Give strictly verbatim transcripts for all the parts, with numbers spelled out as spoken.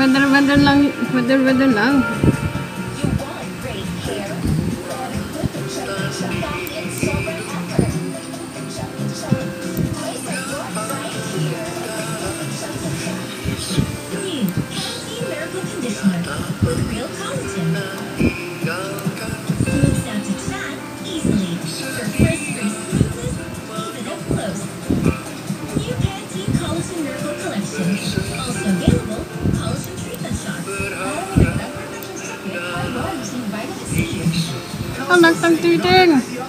weather, weather lang. Weather, weather lang. Ang nagtang-titing.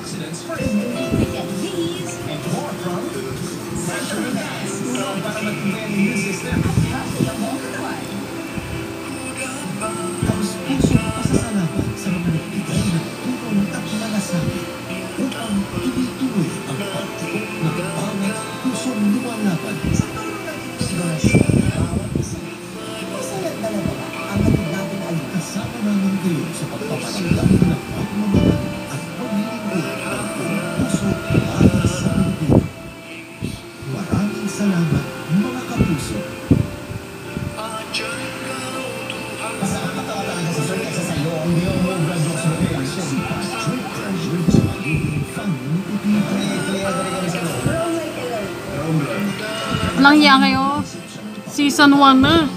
Walang hiya kayo. Season one na.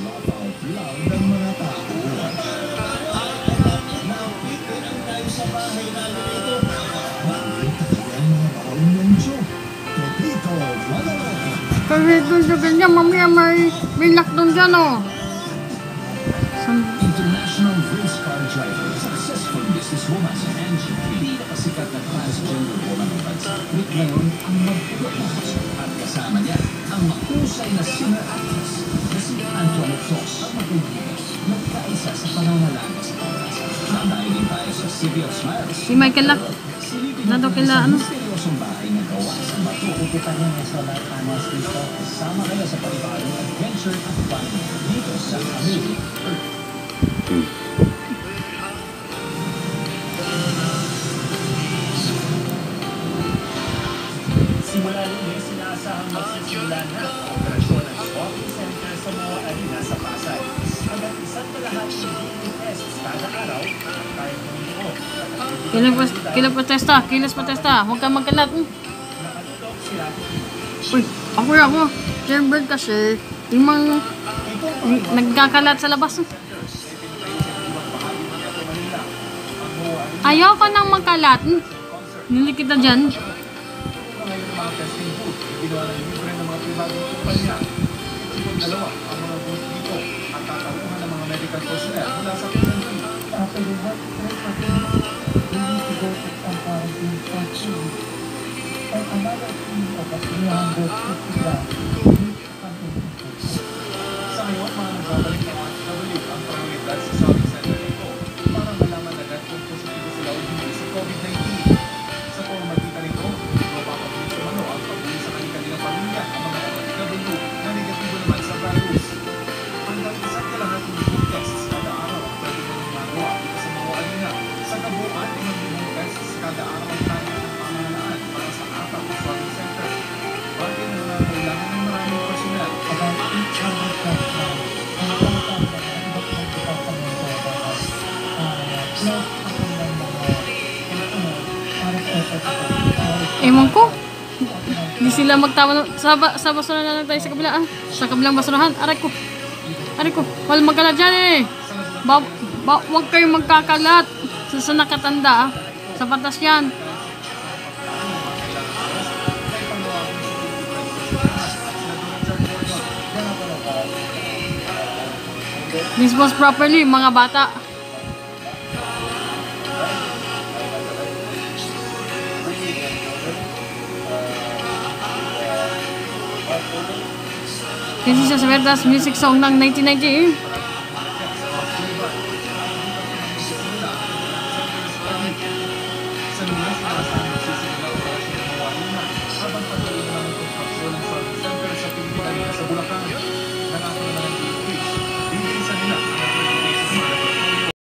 Kasi doon sa ganyan, mamaya may may lockdown dyan, oh. International race car driver, successful businesswoman sa N G P, pinakasikat na transgender woman ng bansa. Ngayon, ang magpapalabas at kasama niya ang mahusay na singer actress na si Antoine Fox ang magpapalabas nagkaisa sa pangangalaga sa pagkasa. Nanahin din tayo sa City of Smiles. Si Michael Lack. Nado kila ano? Seryosong bahay na gawa sa bato. Ikitan niya na sa Las Anas dito. Kasama kayo sa panibagong adventure at fun dito sa Amazing Earth. Simula lunes, inaasahang magsisimula na ang operasyon ng shopping center sa mga arena sa Pasay. Hanggang isang kalahating daily tests kada araw at kahit noon. Kilos protesta, kilos protesta. Huwag kang magkalat. Uy, ako yan ako. Siyempre kasi, yung mga nagkakalat sa labas. Ayaw ko nang magkalat. Nili kita dyan. Sa ngayon, mga nagbabalik na mga kabalik ang prioridad sa shopping center nito para malaman agad kung positibo sila o hindi sa COVID nineteen. Sa pamamagitan nito, mapapabilis umano ang pag-uwi sa kanilang pamilya ang mga O F W na negatibo naman sa virus. Hanggang isang kalahating daily tests kada araw ang pwede na ginagawa dito sa mga arena. Sa kabuuan, ilang limang tests kada araw ang target ng pamahalaan para sa apat na shopping center. Bakit na nga kailangan ng maraming personal? Ewan ko. Hindi sila magtama. Sa, sa basurahan na lang tayo sa kabila. Ah. Sa kabilang basurahan. Aray ko. Aray ko. Wal magkalat dyan eh. Ba, ba, huwag kayong magkakalat. Sa, sa nakatanda. Ah. Sa patas yan. Dispose properly, mga bata. This is sa Veritas music song ng nineteen ninety.